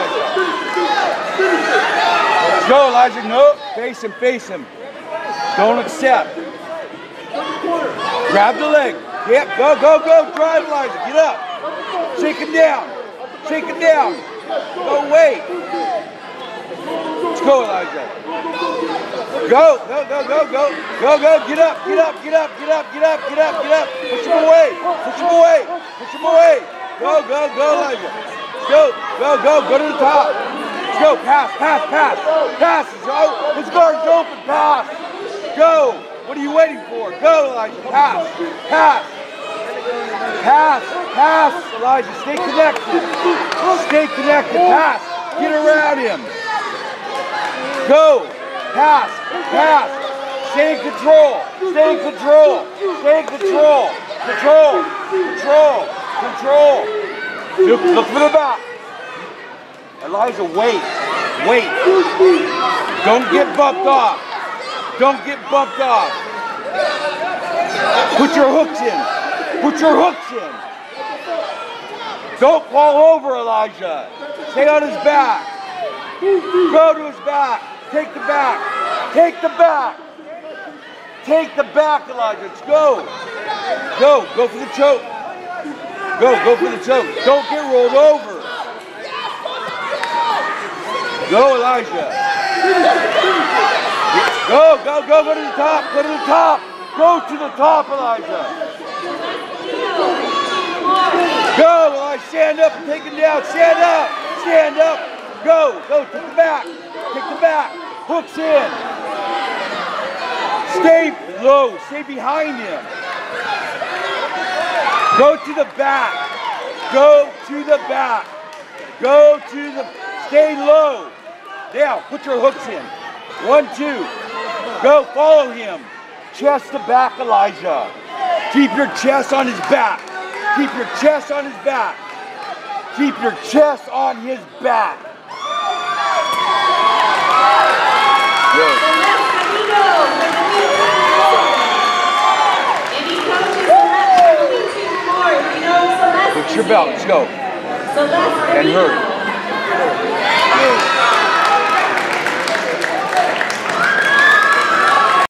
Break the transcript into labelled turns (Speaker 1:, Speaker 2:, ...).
Speaker 1: Elijah. Let's go, Elijah. No, face him, face him. Don't accept. Grab the leg. Yep, go, go, go. Drive, Elijah. Get up. Shake him down. Shake him down. Go, wait. Let's go, Elijah. Go, go, go, go, go. Go, go. Get up, get up, get up, get up, get up, get up, get up. Push him away. Push him away. Push him away. Go, go, go, Elijah. Let's go, go, go. Go to the top. Let's go. Pass, pass, pass. Pass. His guard's open. Pass. Go. What are you waiting for? Go, Elijah. Pass. Pass. Pass. Pass. Elijah, stay connected. Stay connected. Pass. Get around him. Go. Pass. Pass. Stay in control. Stay in control. Stay in control. Control. Control. Control. Look for the back. Elijah, wait. Wait. Don't get bumped off. Don't get bumped off. Put your hooks in. Put your hooks in. Don't fall over, Elijah. Stay on his back. Go to his back. Take the back. Take the back. Take the back, Elijah. Let's go. Go. Go for the choke. Go. Go for the choke. Don't get rolled over. Go, Elijah. Go, go, go, go to the top, go to the top. Go to the top, Elijah. Go, Elijah, stand up and take him down. Stand up, stand up. Go, go, take the back. Take the back. Hooks in. Stay low, stay behind him. Go to the back. Go to the back. Go to the, stay low. Now, put your hooks in. 1, 2. Go, follow him. Chest to back, Elijah. Keep your chest on his back. Keep your chest on his back. Keep your chest on his back. Good. Put your belt, let's go. And hurry.